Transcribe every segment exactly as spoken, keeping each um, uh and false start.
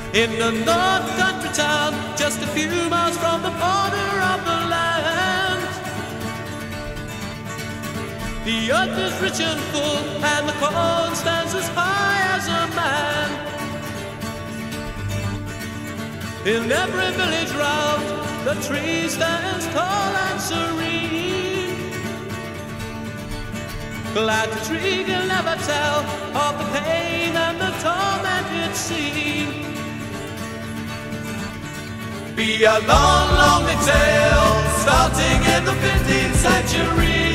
in a north country town, just a few miles from the border of the land. The earth is rich and full, and the corn stands as high as a man. In every village round, the tree stands tall and serene. Glad the tree can never tell of the pain and the torment it's seen. Be a long, long tale, starting in the fifteenth century.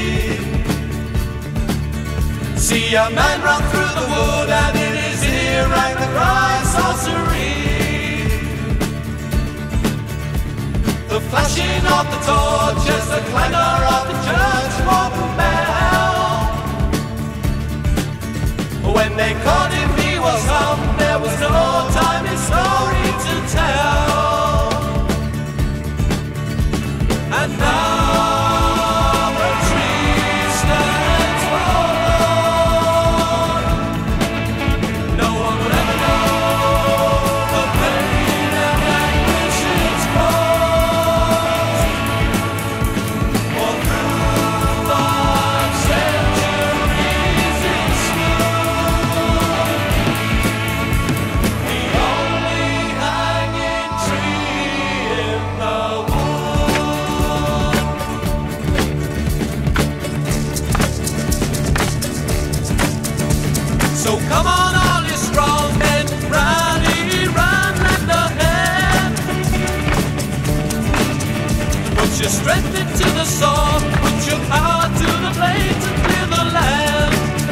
See a man run through the wood, and in his ear rang the cry of sorcery. The flashing of the torches, the clangor of the church warden bell. When they caught him, he was hung. There was no time, his story to tell. And now the tree stands forlorn. No one will ever know the pain and anguish it's caused. For through five centuries it stood, the only hanging tree in the wood. So come on, all you strong men, rally round, lend a hand. Put your strength into the saw, put your power to the blade to clear the land.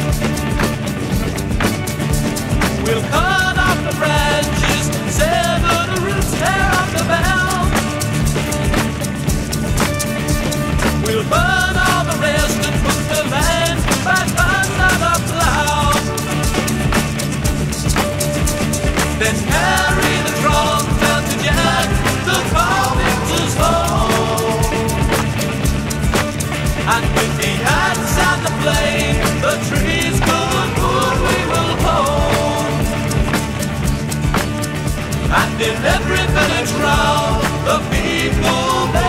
We'll cut off the branches, sever the roots, tear off the bell. We'll burn all the rest and put the land back under the plow. Then carry the drum down to Jang, the carpenter's home. And with the axe and the blade, the tree's good wood we will hold. And in every village round, the people